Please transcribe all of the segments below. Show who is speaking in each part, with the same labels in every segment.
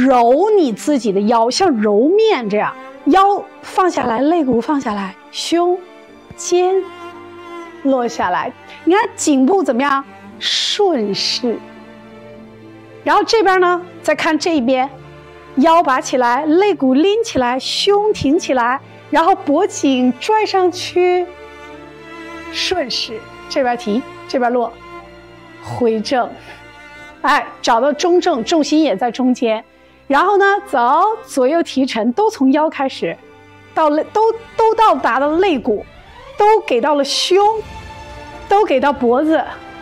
Speaker 1: 揉你自己的腰，像揉面这样，腰放下来，肋骨放下来，胸、肩落下来。你看颈部怎么样？顺势。然后这边呢，再看这边，腰拔起来，肋骨拎起来，胸挺起来，然后脖颈拽上去，顺势。这边提，这边落，回正。哎，找到中正，重心也在中间。然后呢，走，左右提沉，都从腰开始，都到达了肋骨，都给到了胸，都给到脖子。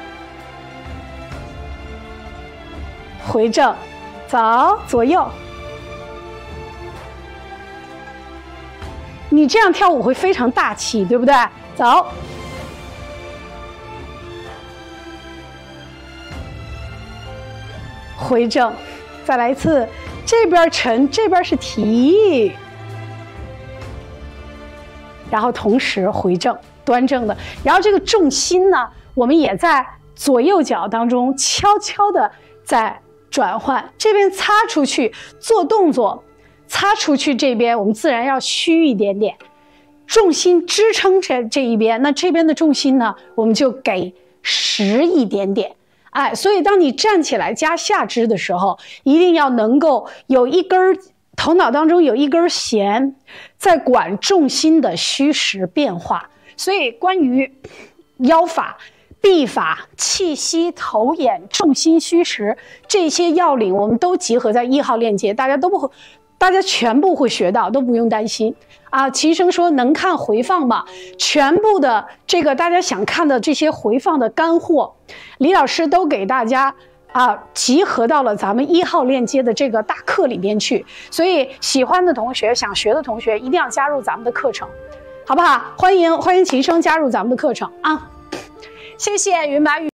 Speaker 1: 回正，走，左右。你这样跳舞会非常大气，对不对？走。回正，再来一次，这边沉，这边是提，然后同时回正，端正的。然后这个重心呢，我们也在左右脚当中悄悄的在转换。这边擦出去做动作，擦出去这边我们自然要虚一点点，重心支撑这一边，那这边的重心呢，我们就给实一点点。哎，所以当你站起来加下肢的时候，一定要能够有一根头脑当中有一根弦，在管重心的虚实变化。所以关于腰法、臂法、气息、头眼、重心虚实这些要领，我们都集合在1号链接，大家全部会学到，都不用担心啊。齐医生说能看回放吗？全部的这个大家想看的这些回放的干货，李老师都给大家集合到了咱们1号链接的这个大课里边去。所以喜欢的同学、想学的同学一定要加入咱们的课程，好不好？欢迎齐医生加入咱们的课程啊！谢谢云白雨。